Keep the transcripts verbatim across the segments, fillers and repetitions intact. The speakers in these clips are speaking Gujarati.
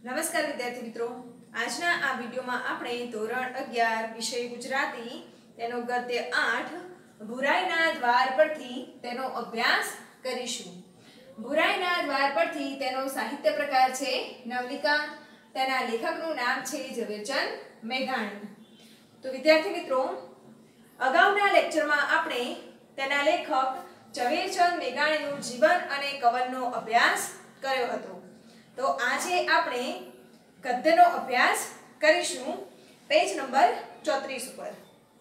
નમસ્કાર વિદ્યાર્થી મિત્રો, આજના આ વિડિયોમાં આપણે ધોરણ અગિયાર વિષય ગુજરાતી તેનો ગદ્ય આઠ ભુરાઈના દ્વાર પરથી તેનો અભ્યાસ કરીશું। ભુરાઈના દ્વાર પરથી તેનો સાહિત્ય પ્રકાર છે નવલિકા। તેના લેખકનું નામ છે ઝવેરચંદ મેઘાણી। તો વિદ્યાર્થી મિત્રો, અગાઉના લેક્ચરમાં આપણે તેના લેખક ઝવેરચંદ મેઘાણીનું જીવન અને કવનનો અભ્યાસ કર્યો હતો। तो आज આપણે ગદ્યનો અભ્યાસ કરીશું। પેજ નંબર ચોત્રીસ પર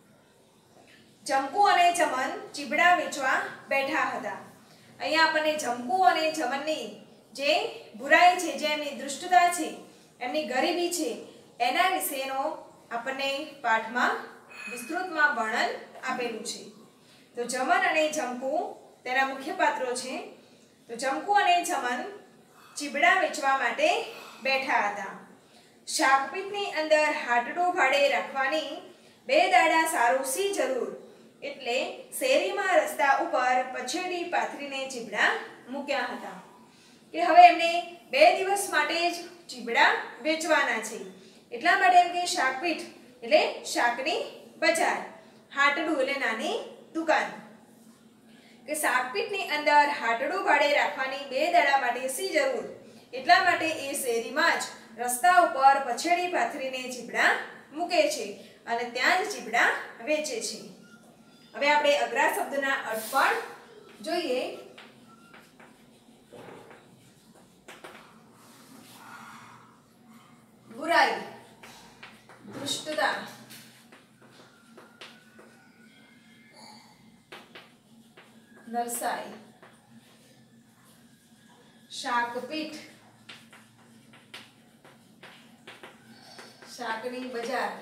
જમકુ અને ચમન ચીબડા વેચવા બેઠા હતા। અહીંયા આપણને જમકુ અને ચમનની જે બુરાઈ છે, જે એમની દૃષ્ટતા છે, એમની ગરીબી છે, એના વિશેનો આપણને પાઠમાં વિસ્તૃતમાં વર્ણન આપેલું છે। તો ચમન અને જમકુ તેના મુખ્ય પાત્રો છે। તો જમકુ અને ચમન ચીબડા વેચવા માટે બેઠા હતા। શાકપીટની અંદર હાટડું ભાડે રાખવાની બે દાડા સારું સી જરૂર, એટલે શેરીમાં રસ્તા ઉપર પછેડી પાથરીને ચીબડા મૂક્યા હતા કે હવે એમને બે દિવસ માટે જ ચીબડા વેચવાના છે। એટલા માટે એમ કે શાકપીટ એટલે શાકની બજાર, હાટડું એટલે નાની દુકાન, કે શાકપીટની અંદર હાટડું ભાડે રાખવાની બે દાડા માટે સી જરૂર, એટલા માટે એ શેરીમાં જ રસ્તા ઉપર પછેડી પાથરીને ચીબડા મૂકે છે અને ત્યાં જ ચીબડા વેચે છે। હવે આપણે અઘરા શબ્દના અર્થ પણ જોઈએ। બુરાઈ, દુષ્ટતા, નરસાઈ, શાકપીટ, શાકની બજાર,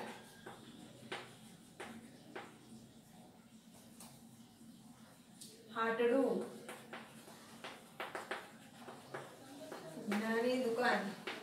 હાટડું, નાની દુકાન,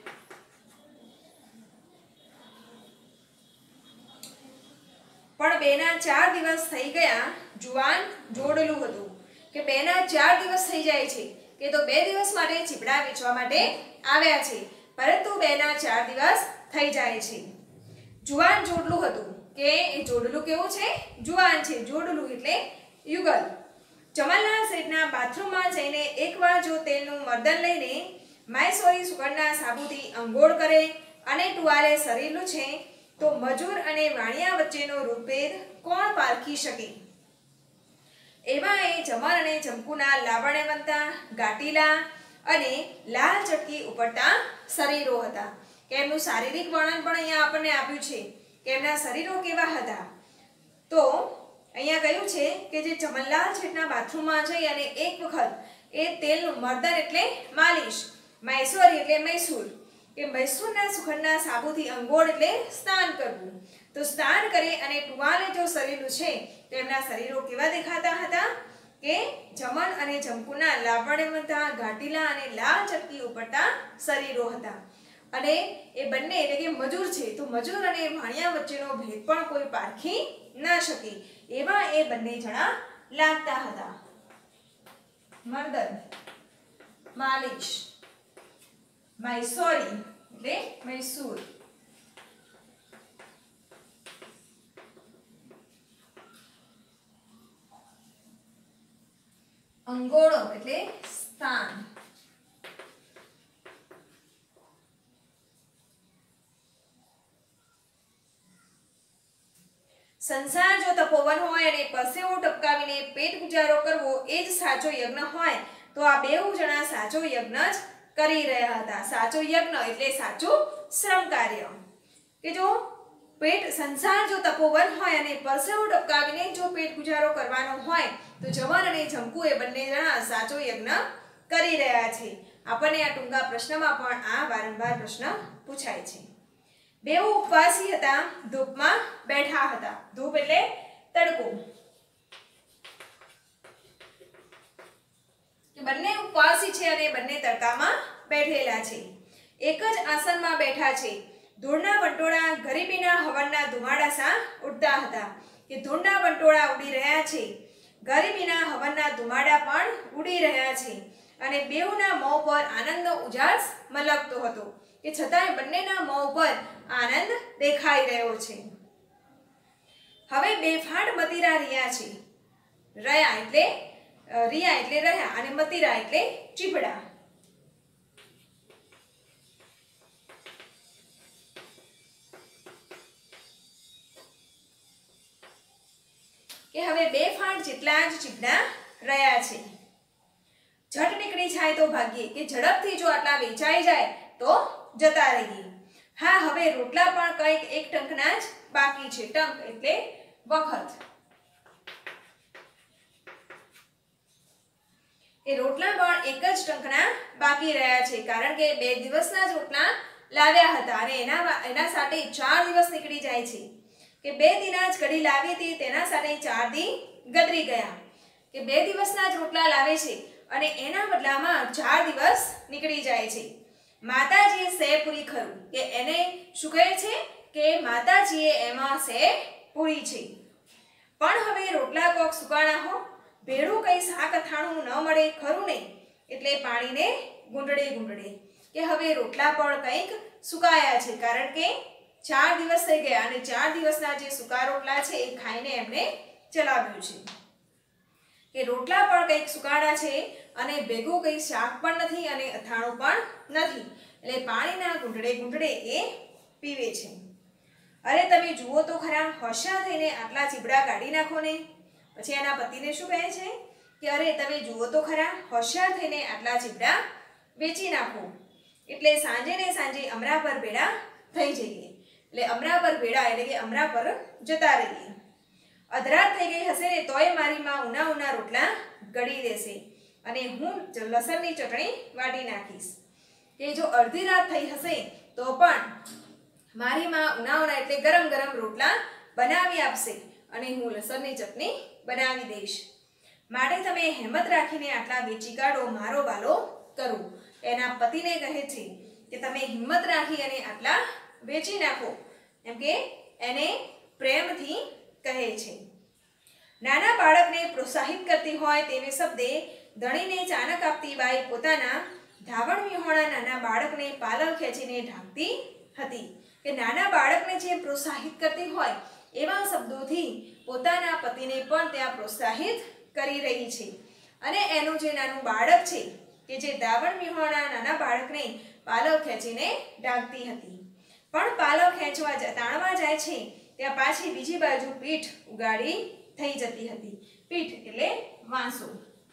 પણ બેના ચાર દિવસ થઈ ગયા, જુવાન જોડેલું હતું કે બેના ચાર દિવસ થઈ જાય છે કે તો બે દિવસ માટે ચીબડા વેચવા માટે આવ્યા છે, પરંતુ બેના ચાર દિવસ થઈ જાય છે। જુવાન જોડલું હતું કે એ જોડલું કેવું છે? જુવાન છે। જોડલું એટલે યુગલ। ચમનલાલ શેઠના બાથરૂમમાં જઈને એકવાર જો તેલનું મર્દન લઈને માયસોરી સુગંધના સાબુથી અંગોળ કરે અને ટુવાલે સરેલું છે, તો મજૂર અને વાણિયા વચ્ચેનો રૂપભેદ કોણ પારખી શકે? એવા એ ચમન અને જમકુના લાવણ્યવંતા, ગાટીલા અને લાલ ચટકી ઉપડતા શરીરો હતા। કે એમનું શારીરિક વર્ણન પણ અહીંયા આપણને આપ્યું છે કે એમના શરીરો કેવા હતા। તો અહીંયા કહ્યું છે કે જે ચમનલાલ શેઠના બાથરૂમમાં જઈ અને એક વખત એ તેલનું મર્દન એટલે માલિશ, મૈસોરી એટલે મૈસૂર, કે મૈસૂરના સુગંધના સાબુથી અંગોળ એટલે સ્નાન કરવું, તો સ્નાન કરે અને ટુવાલે જો શરીરું છે તો એમના શરીરો કેવા દેખાતા હતા? કે ચમન અને જમકુના લાવણ્યવંતા, ઘાટીલા અને લાલ ચટકી ઉપડતા શરીરો હતા। અને એ બંને એટલે કે મજૂર છે, તો મજૂર અને વાણિયા વચ્ચેનો ભેદ પણ કોઈ પારખી ન શકે એવા એ બંને જણા લાગતા હતા। મર્દન, માલિશ, મૈસોરી એટલે મૈસૂર, અંગોળો એટલે સ્થાન, સંસાર જો તપોવન હોય અને પરસેવો ટપકાવીને પેટ ગુજારો કરવો એ જ સાચો યજ્ઞ હોય, તો આ બેઉ જણા સાચો યજ્ઞ જ કરી રહ્યા હતા। સાચો યજ્ઞ એટલે સાચું શ્રમ કાર્ય, કે જો પેટ સંસાર જો તપોવન હોય અને પરસેવો ટપકાવીને જો પેટ ગુજારો કરવાનો હોય, તો જમન અને જમકુ એ બંને જણા સાચો યજ્ઞ કરી રહ્યા છે। આપણને આ ટૂંકા પ્રશ્નમાં પણ આ વારંવાર પ્રશ્ન પૂછાય છે। બેઉ ઉપવાસી હતા, ધૂપમાં બેઠા હતા। ધૂપ એટલે તડકો, કે બંને ઉપવાસી છે અને બંને તડકામાં બેઠેલા છે। એક જ આસનમાં બેઠા છે। ધૂળના વંટોળા ગરીબીના હવનના ધુમાડા સા ઉડતા હતા, કે ધૂળના વંટોળા ઉડી રહ્યા છે, ગરીબીના હવનના ધુમાડા પણ ઉડી રહ્યા છે, અને બેઉના મોં પર આનંદનો ઉજાસ મલકતો હતો। કે છતાંય બંનેના મોં ઉપર આનંદ દેખાઈ રહ્યો છે. હવે બે ફાંડ મતીરા રહ્યા છે. રહ્યા એટલે રિયા એટલે રહ્યા અને મતીરા એટલે ચીપડા. કે હવે બે ફાંડ જેટલા જ ચીપડા રહ્યા છે. ઝટ નીકળી જાય તો ભાગીએ, કે ઝડપથી જો આટલા વેચાઈ જાય તો જતા રહીએ. હા, હવે રોટલા પણ કંઈક એક ટંકના જ બાકી છે. ટંક એટલે વખત. એ રોટલા પણ એક જ ટંકના બાકી રહ્યા છે, કારણ કે બે દિવસના જ રોટલા લાવ્યા હતા અને એના એના સાથે ચાર દિવસ નીકળી જાય છે. કે બે દિના જ કઢી લાવી હતી, તેના સાથે ચાર દી ગદરી ગયા. કે બે દિવસના જ રોટલા લાવે છે અને એના બદલામાં ચાર દિવસ નીકળી જાય છે. માતાજીએ સે પૂરી ખરું, કે એને શું કહે છે કે માતાજીએ એમાં સે પૂરી છે. પણ હવે રોટલા કોક સુકાણા હો, ભેળું કઈ શાક અથાણું ન મળે ખરું નહીં, એટલે પાણીને ગુંડળે ગુંડળે. કે હવે રોટલા પણ કંઈક સુકાયા છે, કારણ કે ચાર દિવસ થઈ ગયા અને ચાર દિવસના જે સૂકા રોટલા છે એ ખાઈને એમને ચલાવ્યું છે. કે રોટલા પણ કંઈક સુકાડા છે અને ભેગું કંઈ શાક પણ નથી અને અથાણું પણ નથી, એટલે પાણીના ગુંડળે ગુંડળે એ પીવે છે. અરે તમે જુઓ તો ખરા, હોશિયાર થઈને આટલા ચીબડા કાઢી નાખો ને. પછી એના પતિને શું કહે છે કે અરે તમે જુઓ તો ખરા, હોશિયાર થઈને આટલા ચીબડા વેચી નાખો, એટલે સાંજે ને સાંજે અમરા પર ભેળા થઈ જઈએ. એટલે અમરા પર ભેળા એટલે કે અમરા પર જતા રહીએ. અધરાત થઈ ગઈ હશે ને તોય મારી માં ઉના ઉના રોટલા ગળી દેશે અને હું લસણની ચટણી વાટી નાખીશ. કે જો અડધી રાત થઈ હશે તો પણ મારી માં ઉના ઉના એટલે ગરમ ગરમ રોટલા બનાવી આપશે અને હું લસણની ચટણી બનાવી દઈશ. માટે તમે હિંમત રાખીને આટલા વેચી કાઢો, મારો વાલો કરું. એના પતિને કહે છે કે તમે હિંમત રાખી અને આટલા વેચી નાખો, એમ કે એને પ્રેમથી કહે છે. નાના બાળકને પ્રોત્સાહિત કરતી હોય તેવે શબ્દે ધણીને ચાનક આપતી બાઈ પોતાના ધાવણ વિહોણા નાના બાળકને પાલવ ખેંચીને ઢાંકતી હતી. કે નાના બાળકને જે પ્રોત્સાહિત કરતી હોય એવા શબ્દોથી પોતાના પતિને પણ ત્યાં પ્રોત્સાહિત કરી રહી છે. અને એનું જે નાનું બાળક છે કે જે ધાવણ વિહોણા નાના બાળકને પાલવ ખેંચીને ઢાંકતી હતી, પણ પાલવ ખેંચવા તાણવા જાય છે ત્યાં પાછી બીજી બાજુ પીઠ ઉગાડી થઈ જતી હતી. પીઠ એટલે વાંસો.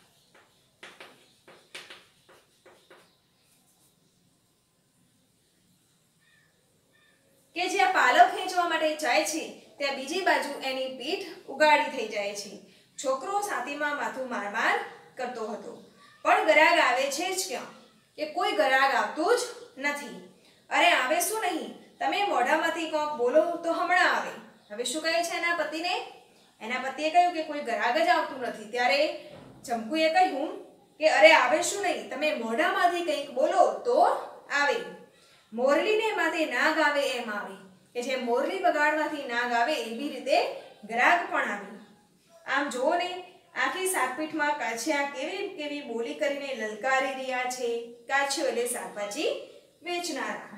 કે જ્યાં પાલવ ખેંચવા માટે જાય છે ત્યાં બીજી બાજુ એની પીઠ ઉગાડી થઈ જાય છે. છોકરો સાતીમાં માથું માર માર કરતો હતો, પણ ગરાગ આવે છે જ ક્યાં? કે કોઈ ગરાગ આવતું જ નથી. અરે આવે શું નહીં, તમે મોઢામાંથી કોક બોલો તો હમણાં આવે. હવે શું કહે છે એના પતિને? એના પતિએ કહ્યું કે કોઈ ગરાગ જ આવતું નથી. ત્યારે ચંપુએ કહ્યું કે અરે આવે શું નહીં, તમે મોઢામાંથી કંઈક બોલો તો આવે. મોરલીને માથે નાગ આવે એમ આવે. કે જે મોરલી બગાડવાથી નાગ આવે એવી રીતે ગરાગ પણ આવે. આમ જુઓ ને, આખી શાકપીઠમાં કાછિયા કેવી કેવી બોલી કરીને લલકારી રહ્યા છે. કાછિયો એટલે શાકભાજી વેચનારા.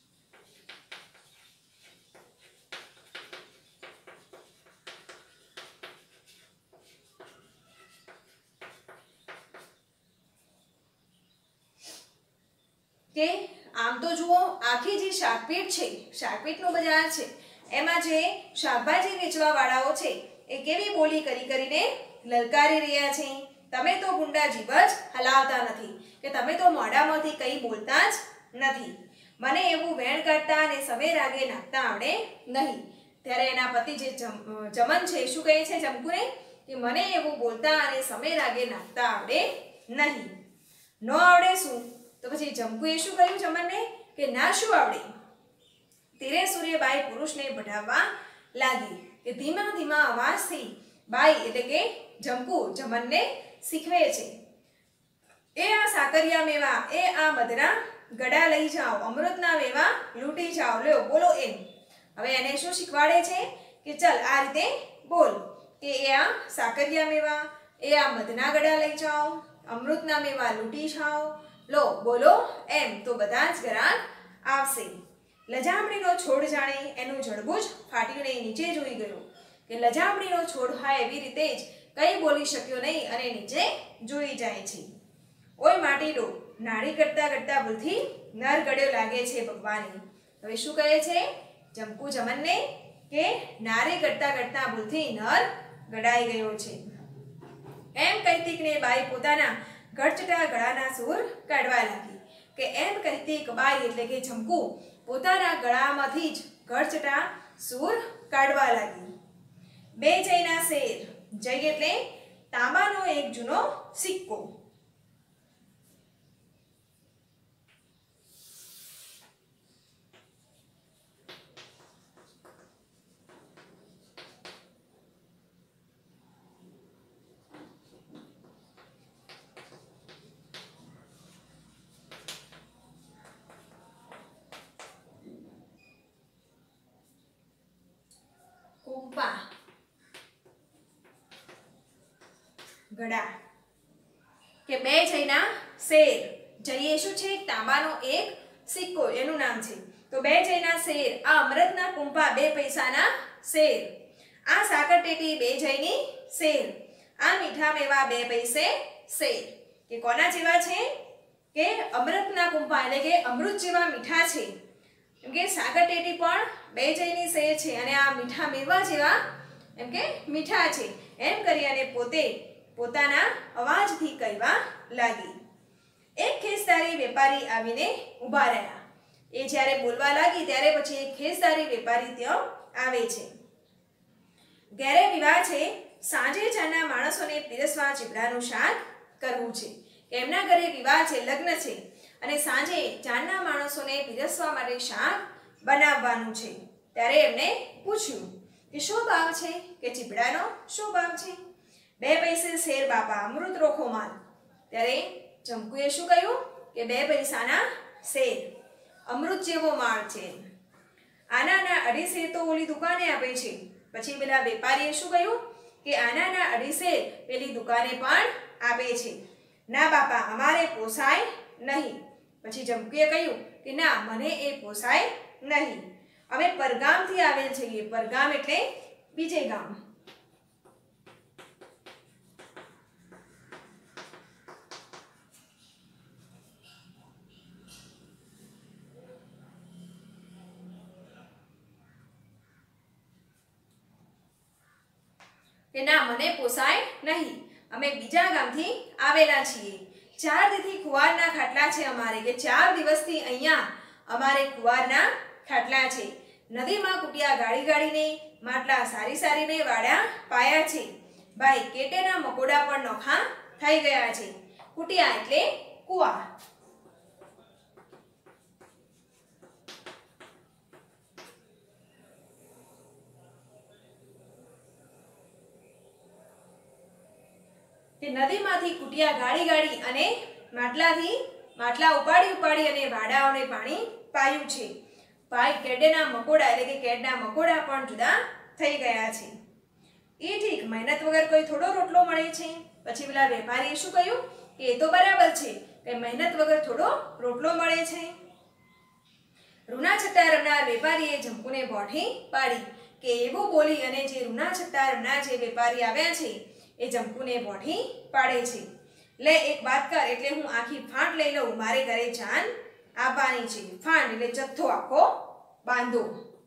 કે આમ તો જુઓ, આખી જે શાકપીઠ છે, શાકપીઠનું બજાર છે, એમાં જે શાકભાજી વેચવા વાળાઓ છે એ કેવી બોલી કરી કરીને લલકારી રહ્યા છે. તમે તો ગુંડા જીભ જ હલાવતા નથી, કે તમે તો મોઢામાંથી કંઈ બોલતા જ નથી. મને એવું વેણ કાઢતા અને સમય રાગે નાખતા આવડે નહીં. ત્યારે એના પતિ જે જમન છે શું કહે છે ચંપુને? કે મને એવું બોલતા અને સમય રાગે નાખતા આવડે નહીં. ન આવડે શું? તો પછી જંબુએ શું કહ્યું જમનને? કે ના શું આવડે? ધીરે સૂર્ય બાઈ પુરુષને બઢાવવા લાગી. કે ધીમા ધીમા અવાજથી બાઈ એટલે કે જંબુ જમનને શીખવે છે. એ આ સાકરિયા મેવા, એ આ મધના ગડા લઈ જાઓ, અમૃતના મેવા લૂંટી જાઓ, લ્યો બોલો એમ. હવે એને શું શીખવાડે છે? કે ચલ આ રીતે બોલ, કે એ આ સાકરિયા મેવા, એ આ મધના ગડા લઈ જાઓ, અમૃતના મેવા લૂંટી જાઓ, લો બોલો એમ. તો બધા જ ગ્રાહક આવશે. લજામણીનો છોડ જાણે એનું જડબું જ ફાટીને નીચે જોઈ ગયો કે લજામણીનો છોડ હા એવી રીતે જ કંઈ બોલી શક્યો નહીં અને નીચે જોઈ જાય છે. ઓય માટીડો નાળી કરતા કરતા ભૂલથી નર ગળ્યો લાગે છે ભગવાને. હવે શું કહે છે જમકુ જમનને કે નારી કરતા કરતા ભૂલથી નર ગડાઈ ગયો છે. એમ કહેતી કે બાઈ પોતાના ગળચટા ગળાના સૂર કાઢવા લાગી કે એમ કહેતી કે બાઈ એટલે કે જમકુ પોતાના ગળામાંથી જ ગળચટા સૂર કાઢવા લાગી. બે જયના શેર, જય એટલે તાંબાનો એક જૂનો સિક્કો. કુંપા, ગડા કે બે જયના શેર. જઈએ શું છે તાંબાનો એક સિક્કો એનું નામ છે. તો બે જયના શેર આ અમૃતના કુંપા બે પૈસાના શેર. આ સાકરટેટી બે જયની શેર. આ મીઠા મેવા બે પૈસે શેર. કે કોના જેવા છે કે અમૃતના કુંપા એટલે કે અમૃત જેવા મીઠા છે. એમ કે સાકરટેટી પણ બે જયની શેર છે અને આ મીઠા મેવા જેવા એમ કે મીઠા છે એમ કરી અને પોતે પોતાના અવાજથી કહેવા લાગી. એક ખેસદારી વેપારી આવીને ઊભા રહ્યા. એ જ્યારે બોલવા લાગી ત્યારે પછી એક ખેસદારી વેપારી ત્યાં આવે છે. ઘેરે વિવાહ છે, સાંજે ચાના માણસોને પીરસવા ચીપડાનું શાક કરવું છે. એમના ઘરે વિવાહ છે, લગ્ન છે અને સાંજે ચાના માણસોને પીરસવા માટે શાક બનાવવાનું છે. ત્યારે એમને પૂછ્યું કે શું ભાવ છે કે ચીપડાનો શું ભાવ છે? બે પૈસે શેર બાપા, અમૃત રોખો માલ. ત્યારે જમકુએ શું કહ્યું કે બે પૈસાના શેર, અમૃત જેવો માળ છે. આનાના અઢી શેર તો ઓલી દુકાને આપે છે. પછી પેલા વેપારીએ શું કહ્યું કે આનાના અઢી શેર પેલી દુકાને પણ આપે છે. ના બાપા અમારે પોસાય નહીં. પછી જમકુએ કહ્યું કે ના મને એ પોસાય નહીં. અમે પરગામથી આવેલ છીએ. પરગામ એટલે બીજે ગામ. કે ના મને પોસાય નહીં, અમે બીજા ગામથી આવેલા છીએ. ચાર દીથી કુવારના ખાટલા છે અમારે, કે ચાર દિવસથી અહીંયા અમારે કુવારના ખાટલા છે. નદીમાં કુટિયા ગાળી ગાળીને માટલા સારી સારીને વાડ્યા પાયા છે. ભાઈ કેટેના મકોડા પણ નોખા થઈ ગયા છે. કુટિયા એટલે કુવા. કે નદીમાંથી કુટિયા ગાળી ગાળી અને માટલાથી માટલા ઉપાડી ઉપાડી અને વાડાઓને પાણી પાયું છે. ભાઈ કેડેના મકોડા એટલે કે કેડના મકોડા પણ જુદા થઈ ગયા છે. એ ઠીક, મહેનત વગર કોઈ થોડો રોટલો મળે છે? પછી પેલા વેપારીએ શું કહ્યું કે એ તો બરાબર છે કે મહેનત વગર થોડો રોટલો મળે છે. રૂના છટ્ટા રમનાર વેપારીએ જમકુને બોઠી પાડી કે એવું બોલી અને જે રૂના છટ્ટા રમનાર જે વેપારી આવ્યા છે એ જમકુને બોઠી પાડે છે. લે એક વાત કર, એટલે હું આખી ફાંટ લઈ લઉં, મારે ઘરે જાન આપવાની છે. ફાંટ એટલે જથ્થો આખો બાંધો.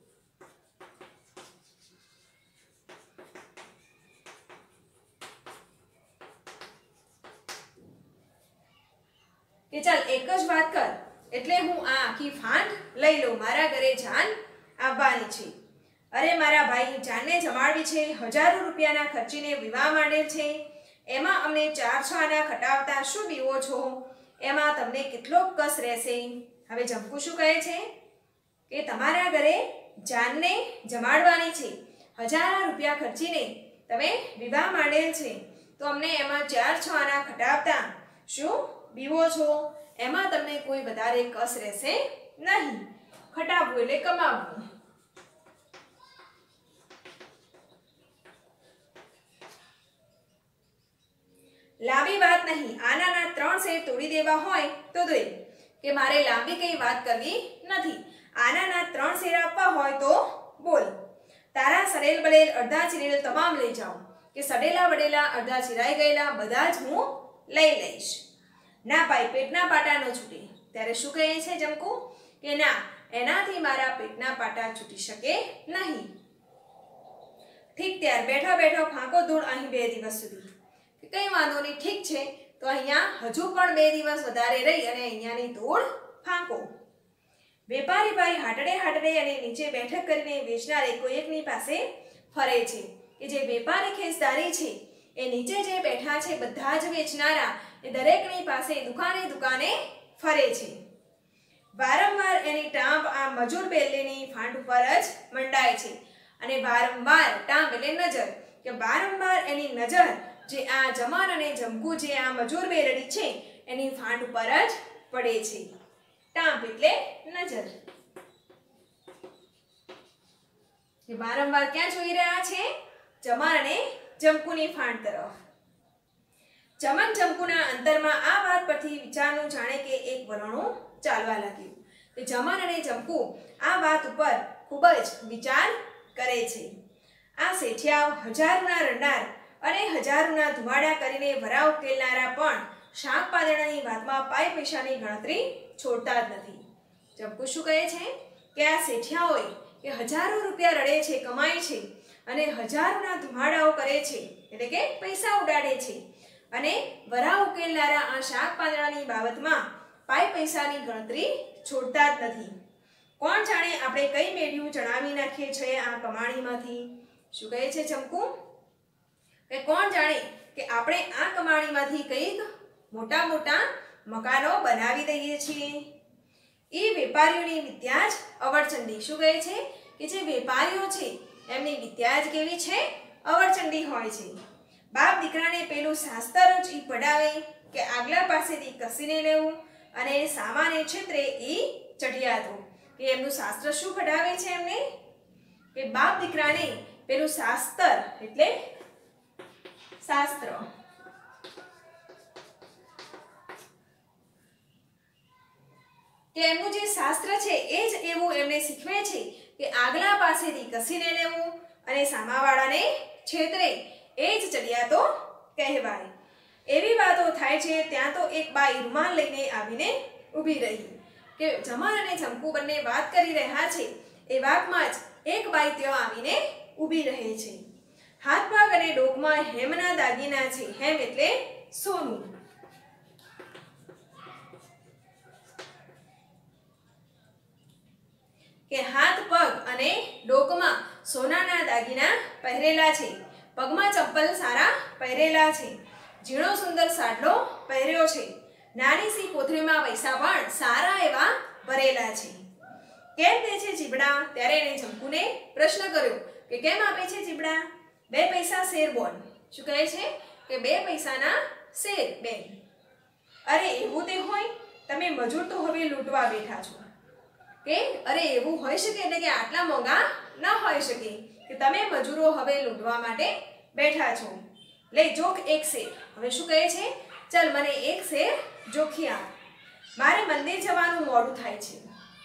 કે ચાલ એક જ વાત કર, એટલે હું આ આખી ફાંટ લઈ લઉં, મારા ઘરે જાન આપવાની છે. અરે મારા ભાઈ, જાનને જમાડવી છે, હજારો રૂપિયાના ખર્ચીને વિવાહ માંડેલ છે. એમાં અમને ચાર છ આના ખટાવતા શું બીવો છો? એમાં તમને કેટલો કસ રહેશે? હવે જમકુ શું કહે છે કે તમારા ઘરે જાનને જમાડવાની છે, હજારો રૂપિયા ખર્ચીને તમે વિવાહ માંડેલ છે, તો અમને એમાં ચાર છ આના ખટાવતા શું બીવો છો? એમાં તમને કોઈ વધારે કસ રહેશે નહીં. ખટાવવું એટલે કમાવવું. લાંબી વાત નહીં, આનાના ત્રણ શેર તોડી દેવા હોય તો દે, કે મારે લાંબી કઈ વાત કરવી નથી. આનાના ત્રણ શેર આપવા હોય તો બોલ. તારા સડેલ બડેલ અડધા ચીરેલ તમામ લઈ જાઓ, કે સડેલા વડેલા અડધા ચીરાઈ ગયેલા બધા જ હું લઈ લઈશ. ના ભાઈ પેટના પાટા ન છૂટે. ત્યારે શું કહે છે જમકુ? કે ના, એનાથી મારા પેટના પાટા છૂટી શકે નહીં. ઠીક, ત્યાર બેઠો બેઠો ફાંકો ધૂળ અહીં બે દિવસ સુધી. કઈ વાંધો નહીં, ઠીક છે, તો અહીંયા હજુ પણ બે દિવસ વધારે રહી અને અહીંયાની ધૂળ ફાંકો. વેપારી ભાઈ હાટડે હાટડે અને નીચે બેઠક કરીને વેચનાર એકો એકની પાસે ફરે છે. કે જે વેપારી ખેસદારી છે એ નીચે જે બેઠા છે બધા જ વેચનારા એ દરેકની પાસે દુકાને દુકાને ફરે છે. વારંવાર એની ટાંબ આ મજૂર બેલીની ફાંટ ઉપર જ મંડાય છે. અને વારંવાર ટાંબ એટલે નજર, કે વારંવાર એની નજર જે આ જમન અને જમકુ જે આ મજૂર બેલડી છે એની ફાંટ ઉપર જ પડે છે. ટાંબ એટલે નજર. કે વારંવાર ક્યાં જોઈ રહ્યા છે? જમન અને જમકુની ફાંટ તરફ. જમન જમકુના અંતરમાં આ વાત પરથી વિચારનું જાણે કે એક વલણું ચાલવા લાગ્યું. કે જમન અને જમકુ આ વાત ઉપર ખૂબ જ વિચાર કરે છે. આ શેઠિયાઓ હજારોના રડનાર અને હજારોના ધુમાડા કરીને વરા ઉકેલનારા પણ શાક પાદણાની વાતમાં પાય પૈસાની ગણતરી છોડતા જ નથી. જમકુ શું કહે છે? કે આ શેઠિયાઓએ કે હજારો રૂપિયા રડે છે, કમાય છે અને હજારોના ધુમાડાઓ કરે છે, એટલે કે પૈસા ઉડાડે છે, અને વરા ઉકેલનારા આ શાક પાદણાની બાબતમાં પાય પૈસાની ગણતરી છોડતા જ નથી. કોણ જાણે આપણે કઈ મેળ્યું જણાવી નાખીએ છીએ આ કમાણીમાંથી. શું કહે છે જમકુ? કે કોણ જાણે કે આપણે આ કમાણીમાંથી કઈક મોટા મોટા મકાનો બનાવી દઈએ છીએ. એ વેપારીઓની વિદ્યા જ અવળચંડી. શું કહે છે? કે જે વેપારીઓ છે એમની વિદ્યા જ કેવી છે? અવળચંડી હોય છે. બાપ દીકરાને પેલું શાસ્ત્ર જ ઈ પડાવે કે આગલા પાસેથી કસીને લેવું અને સામાન્ય ક્ષેત્રે ઈ ચઢિયાતો. કે એમનું શાસ્ત્ર શું પડાવે છે એમને? કે બાપ દીકરાને પેલું શાસ્ત્ર એટલે શાસ્ત્ર કે એમનું જે શાસ્ત્ર છે એ જ એવું એમને શીખવે છે કે આગલા પાસેથી કસીને લેવું અને સામાવાળાને છેતરે એ જ ચડિયાતો કહેવાય. એવી વાતો થાય છે ત્યાં તો એક બાઈ રૂમાલ લઈને આવીને ઊભી રહી. કે જમન અને જમકુ બંને વાત કરી રહ્યા છે એ વાતમાં જ એક બાઈ ત્યાં આવીને ઊભી રહે છે. હાથ પગ અને ડોકમાં હેમના દાગીના છે. હેમ એટલે સોનું. કે હાથ પગ અને ડોકમાં સોનાના દાગીના પહેરેલા છે. પગમાં ચપ્પલ સારા પહેરેલા છે. ઝીણો સુંદર સાડલો પહેર્યો છે. નાની સી કોથળીમાં પૈસા પણ સારા એવા ભરેલા છે. કેમ દે છે ચીબડા? ત્યારે એને જમકુને પ્રશ્ન કર્યો કે કેમ આપે છે ચીબડા? બે પૈસા શેર બોલ. શું કહે છે? કે બે પૈસાના શેર બેન. અરે એવું તે હોય? તમે મજૂર તો હવે લૂંટવા બેઠા છો. કે અરે એવું હોઈ શકે એટલે કે આટલા મોંઘા ન હોઈ શકે કે તમે મજૂરો હવે લૂંટવા માટે બેઠા છો. લે જોખ એક શેર. હવે શું કહે છે? ચલ મને એક શેર જોખી આપ. મારે મંદિર જવાનું મોડું થાય છે.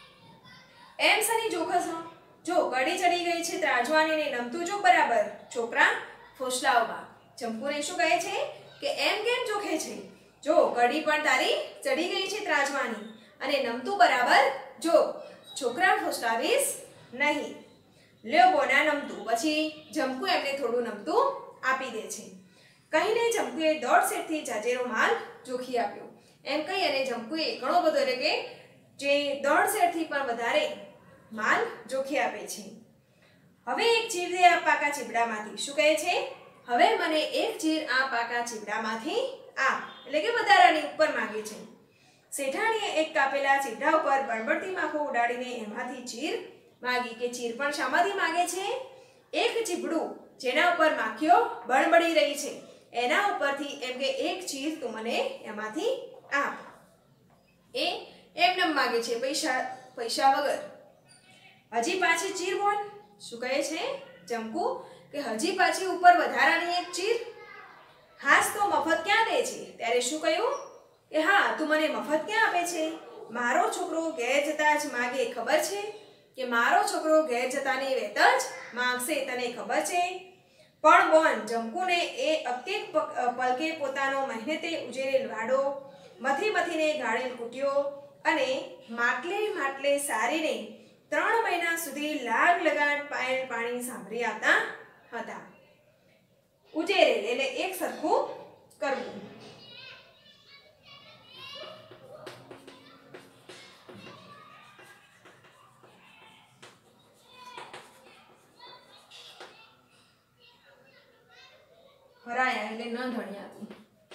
એમ સની જોખસ જો કડી ચડી ગઈ છે ત્રાજવાની ને નમતું જો બરાબર. છોકરા ફોસલાવવા. જમકુને શું કહે છે? કે એમ કેમ જોખે છે? જો કડી પણ તારી ચડી ગઈ છે ત્રાજવાની અને નમતું બરાબર જો. છોકરા ફોસલાવીશ નહીં. લ્યો બોના નમતું. પછી જમકુ એમને થોડું નમતું આપી દે છે. કહીને જમકુએ દોઢ સેરથી જાજેરો માલ જોખી આપ્યો. એમ કહી અને જમકુએ ઘણો બધો એટલે કે જે દોઢ સેરથી પણ વધારે માલ જોખી આપે છે. હવે એક ચીર દે આ પાકા ચીબડામાંથી. શું કહે છે? હવે મને એક ચીર આ પાકા ચીબડામાંથી આપ. એટલે કે વધારાની ઉપર માંગે છે. શેઠાણીએ એક કાપેલા ચીબડા ઉપર બળબડતી માખો ઉડાડીને એમાંથી ચીર માગી. કે ચીર પણ શામાંથી માગે છે? એક ચીબડું જેના ઉપર માખીઓ બળબડી રહી છે એના ઉપરથી એમ કે એક ચીર તું મને એમાંથી આપ. એ એમને માગે છે પૈસા પૈસા વગર. હજી પાછી ચીર બોલ. શું કહે છે જમકુ? કે હજી પાછી ઉપર વધારાની એક ચીર. હાસ તો મફત ક્યાં દે છે? ત્યારે શું કહ્યું? કે હા તું મને મફત ક્યાં આપે છે? મારો છોકરો ઘેર જતા જ માગે ખબર છે કે મારો છોકરો ઘેર જતાની વેત જ માંગશે તને ખબર છે પણ બોન જમકુને એ અકેક પલકે પોતાનો મહેનતે ઉજેરેલ વાડો મથી મથીને ગાળેલ કુટિયો અને માટલે માટલે સારીને ત્રણ મહિના સુધી લાગ લગાડ પાયેલ પાણી સાંભળી આવતા હતા ઉજેરેલ એટલે એક સરખું કરવું હરાયા એટલે ન ધણ્યાતું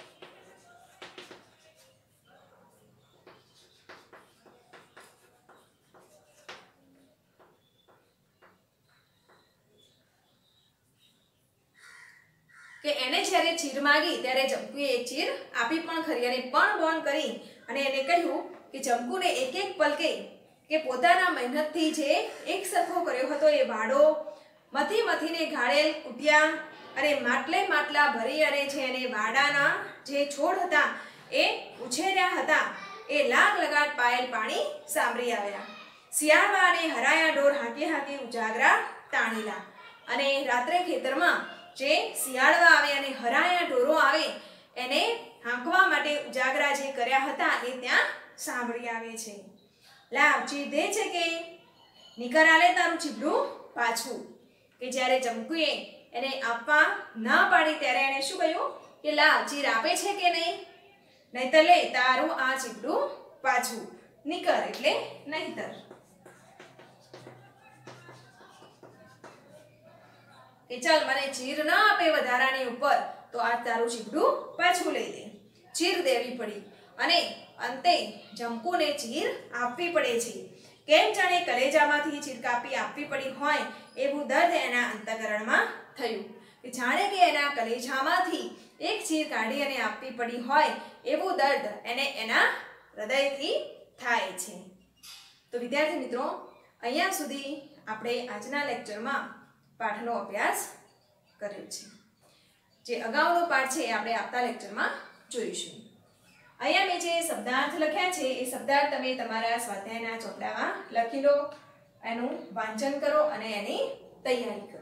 કે એને જ્યારે ચીર માગી ત્યારે જમકુએ એક ચીર આપી પણ ખરી અને પણ બોન કરી અને એને કહ્યું કે જમકુને એક એક પલકે કે પોતાના મહેનતથી જે એક સરખો કર્યો હતો એ વાડો મથી મથીને ગાળેલ કુટિયા અને માટલે માટલા ભરી અને જે એને વાડાના જે છોડ હતા એ ઉછેર્યા હતા એ લાગ લગાડ પાયેલ પાણી સાંભળી આવ્યા શિયાળવા અને હરાયા ઢોર હાંકી હાંકી ઉજાગરા તાણીલા અને રાત્રે ખેતરમાં જે શિયાળવા આવે અને હરાયા ઢોરો આવે એને હાંકવા માટે ઉજાગરા જે કર્યા હતા એ ત્યાં સાંભળી આવે છે લાવ ચીધે છે કે નિકરાલે તારું ચીબડું પાછું કે જ્યારે જમકુએ એને આપવા ના પાડી ત્યારે એને શું કહ્યું કે લાવ ચીર આપે છે કે નહીં નહીતર લે તારું આ ચીબડું પાછું નિકર એટલે નહીતર કે ચાલ મને ચીર ના આપે વધારાની ઉપર તો આ તારું ચીબડું પાછું લઈ લે ચીર દેવી પડી અને અંતે જમકુને ચીર આપવી પડે છે કેમ જાણે કલેજામાંથી ચીર કાપી આપવી પડી હોય એવું દર્દ એના અંતઃકરણમાં થયું કે જાણે કે એના કલેજામાંથી એક ચીર કાઢી અને આપવી પડી હોય એવું દર્દ એને એના હૃદયથી થાય છે તો વિદ્યાર્થી મિત્રો અહીંયા સુધી આપણે આજના લેક્ચરમાં પાઠનો અભ્યાસ કર્યો છે જે અગાઉનો પાઠ છે એ આપણે આવતા લેક્ચરમાં જોઈશું અહીંયા મેં જે શબ્દાર્થ લખ્યા છે એ શબ્દાર્થ તમે તમારા સ્વાધ્યાયના ચોપડામાં લખી લો એનું વાંચન કરો અને એની તૈયારી કરો